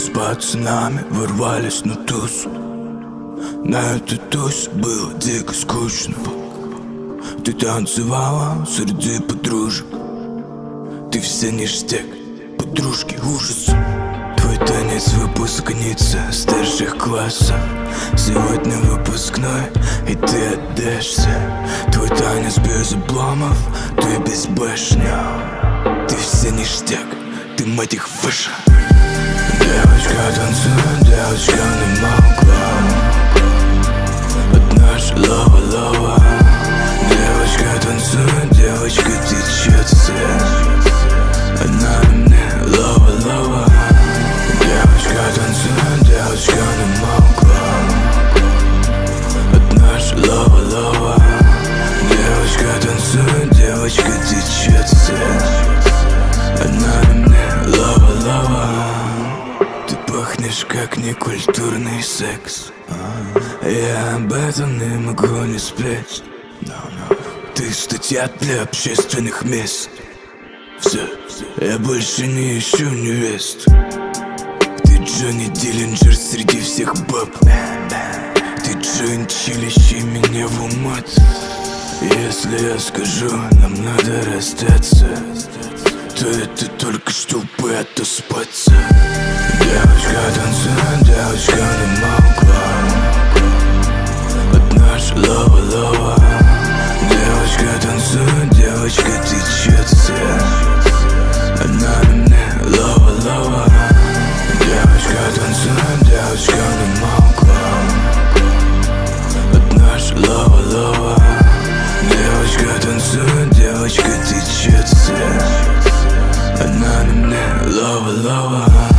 с пацанами ворвались на тусу. На этой тусе было дико скучно. Ты танцевала среди подружек. Ты вся ништяк, подружки ужас. Твой танец выпускница старших классов. Сегодня выпускной, и ты отдашься. Твой танец без обломов, ты без башни. Ты вся ништяк, ты мать их выше. Девочка танцует, девочка не могла. Одна ж лава-лава. Девочка танцует, девочка течет вся. Одна мне лава-лава. Девочка танцует, девочка не могла. Одна ж лава-лава. Девочка танцует, девочка течет вся. Одна мне лава-лава. Ты пахнешь как некультурный секс. Я об этом не могу не спеть. Ты статья для общественных мест. Все, я больше не ищу невест. Ты Джонни Диллинджер среди всех баб. Ты Джон, чилящий меня в умат. Если я скажу, нам надо расстаться, то это только чтобы отоспаться. Девочка танцует, девочка не могла. Одна ж лава-лава. Девочка танцует, девочка течет вся. Одна мне лава-лава. Девочка танцует, девочка не могла. Одна ж лава-лава. Девочка танцует, девочка течет вся. Одна мне лава-лава.